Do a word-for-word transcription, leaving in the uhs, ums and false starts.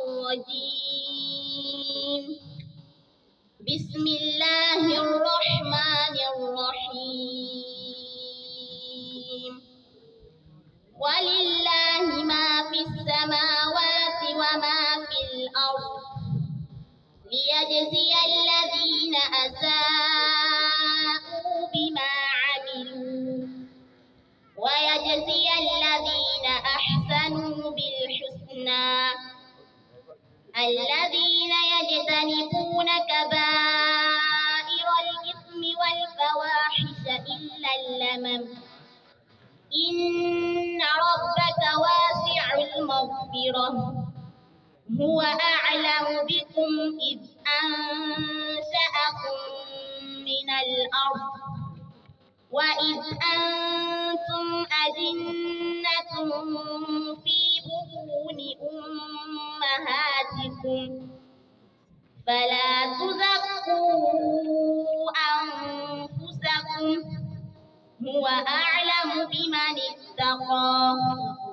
الرجيم. بسم الله الرحمن الرحيم. ولله ما في السماوات وما في الأرض ليجزي الذين أساءوا بما عملوا ويجزي الذين أحسنوا بالحسنى الذين يجتنبون كبائر الإثم والفواحش إلا اللمم إن ربك واسع المغفرة هو أعلم بكم إذ أنشأكم من الأرض وإذ أنتم أجنة في بطون أمهاتكم فلا تزكوا أنفسكم هو أعلم بمن اتقى